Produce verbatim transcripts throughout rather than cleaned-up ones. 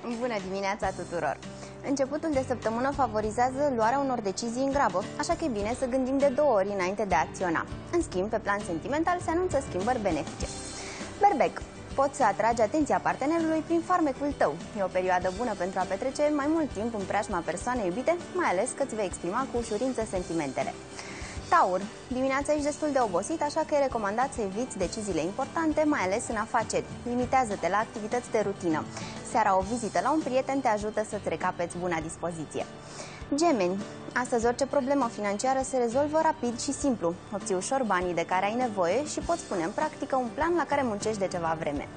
Bună dimineața tuturor! Începutul de săptămână favorizează luarea unor decizii în grabă, așa că e bine să gândim de două ori înainte de a acționa. În schimb, pe plan sentimental se anunță schimbări benefice. Berbec, poți să atragi atenția partenerului prin farmecul tău. E o perioadă bună pentru a petrece mai mult timp în preajma persoanei iubite, mai ales că îți vei exprima cu ușurință sentimentele. Taur, dimineața ești destul de obosit, așa că e recomandat să eviți deciziile importante, mai ales în afaceri. Limitează-te la activități de rutină. Seara o vizită la un prieten te ajută să-ți recapeți buna dispoziție. Gemeni, astăzi orice problemă financiară se rezolvă rapid și simplu. Obții ușor banii de care ai nevoie și poți pune în practică un plan la care muncești de ceva vreme.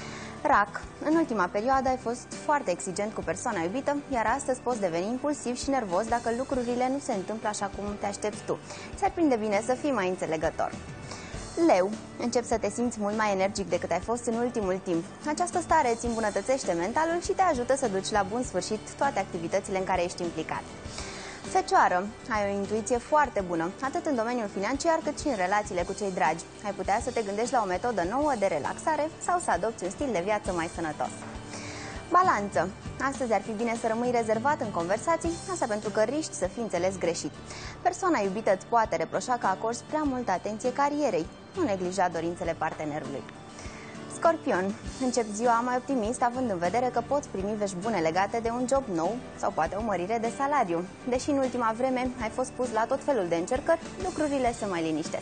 Rac, în ultima perioadă ai fost foarte exigent cu persoana iubită, iar astăzi poți deveni impulsiv și nervos dacă lucrurile nu se întâmplă așa cum te aștepți tu. Ți-ar prinde bine să fii mai înțelegător. Leu, începi să te simți mult mai energic decât ai fost în ultimul timp. Această stare îți îmbunătățește mentalul și te ajută să duci la bun sfârșit toate activitățile în care ești implicat. Fecioară, ai o intuiție foarte bună, atât în domeniul financiar cât și în relațiile cu cei dragi. Ai putea să te gândești la o metodă nouă de relaxare sau să adopți un stil de viață mai sănătos. Balanță, astăzi ar fi bine să rămâi rezervat în conversații, asta pentru că riști să fii înțeles greșit. Persoana iubită îți poate reproșa că acorzi prea multă atenție carierei, nu neglija dorințele partenerului. Scorpion, începi ziua mai optimist, având în vedere că poți primi vești bune legate de un job nou sau poate o mărire de salariu. Deși în ultima vreme ai fost pus la tot felul de încercări, lucrurile se mai liniștesc.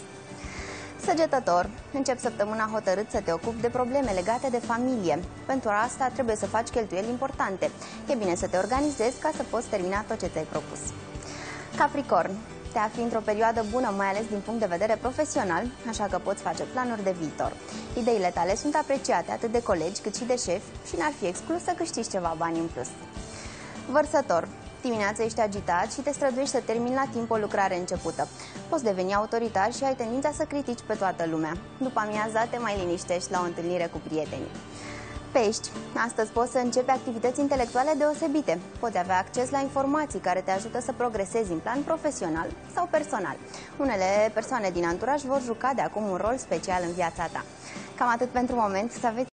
Săgetător, începi săptămâna hotărât să te ocupi de probleme legate de familie. Pentru asta trebuie să faci cheltuieli importante. E bine să te organizezi ca să poți termina tot ce ți-ai propus. Capricorn, te afli într-o perioadă bună, mai ales din punct de vedere profesional, așa că poți face planuri de viitor. Ideile tale sunt apreciate atât de colegi cât și de șefi și n-ar fi exclus să câștigi ceva bani în plus. Vărsător, dimineața ești agitat și te străduiești să termini la timp o lucrare începută. Poți deveni autoritar și ai tendința să critici pe toată lumea. După amiaza te mai liniștești la o întâlnire cu prietenii. Pești, astăzi poți să începi activități intelectuale deosebite. Poți avea acces la informații care te ajută să progresezi în plan profesional sau personal. Unele persoane din anturaj vor juca de acum un rol special în viața ta. Cam atât pentru moment, să aveți